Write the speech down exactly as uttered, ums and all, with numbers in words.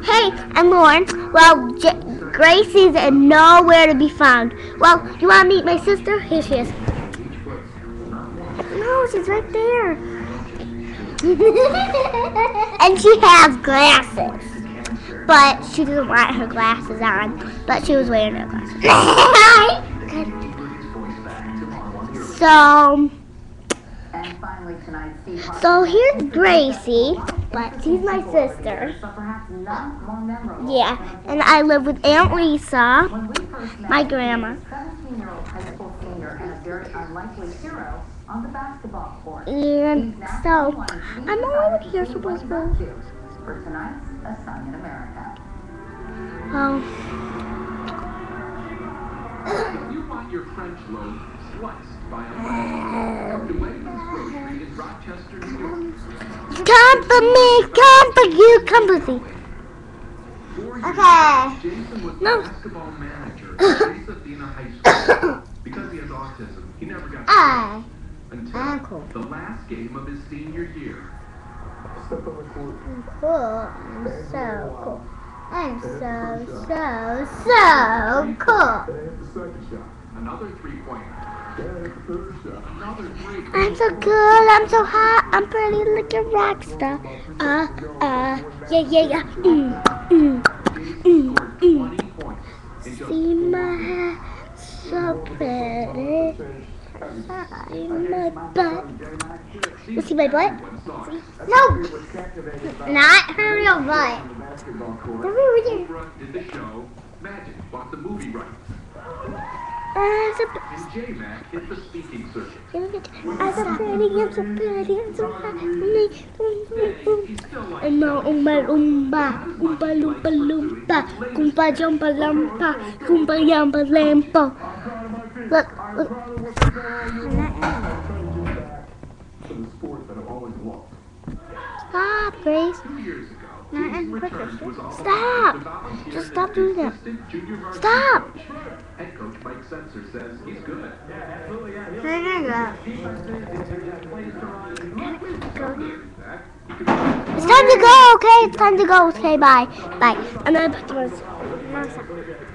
Hey, I'm Lauren. Well, J Gracie's nowhere to be found. Well, you want to meet my sister? Here she is. No, she's right there. And she has glasses. But she doesn't want her glasses on. But she was wearing her glasses. So... So here's Gracie, but she's my sister. Yeah, and I live with Aunt Lisa, my grandma. And so, I'm all over here supposed to. Oh. If you want your French loaf sliced by a come to Wegmans Grocery in Rochester, New York. Come for me, come for you, come for me. Okay. Jason was the No. basketball manager at Pasadena High School. Because he has autism, he never got to Ah. until Uncle. the last game of his senior year. I'm cool. I'm so cool. I'm so, so, so cool. Another three-pointer. Another three. I'm so cool, I'm so hot, I'm pretty like a rock star. Uh, uh, yeah, yeah, yeah. Mm, mm, mm, mm. See my hair, so pretty. See my butt. You see my butt? No! Not her real butt. The real butt. Did the show. Magic bought the movie rights. I'm so And J-Mac hit the speaking circuit. I'm so pretty, I'm so pretty, I'm so happy. I'm a umba lumba, umba lumpa lumpa, kumpa jumpa lumpa, kumpa yamba lampo. Look, look. Stop, Grace. Two years ago, Not Jason in returned to his quicker. alma Stop. mater to volunteer Just as stop an doing that. assistant junior varsity Stop. coach. Head coach Mike Setzer says he's good. There you go. It's time to go, okay? It's time to go. Okay, bye. Bye. I'm gonna put the